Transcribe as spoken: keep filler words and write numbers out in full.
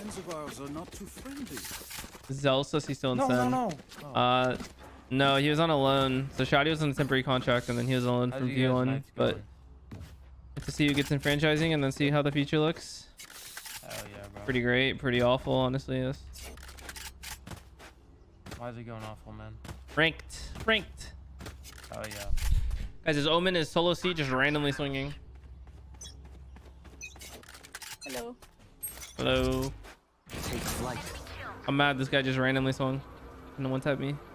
friends of ours are not too friendly. Zellsis, he's still in No, no, Sen. no. Oh. Uh, no, he was on a loan. So Shotty was on a temporary contract, and then he was on loan How's from you V guys' one. nights But going? to see who gets in franchising and then see how the future looks. Hell yeah, bro. Pretty great, pretty awful, honestly. Yes. Why is it going awful, man? Ranked, ranked. Oh yeah. Guys, his Omen is solo seat just randomly swinging. Hello. Hello. Take flight. I'm mad this guy just randomly swung. No one tapped me.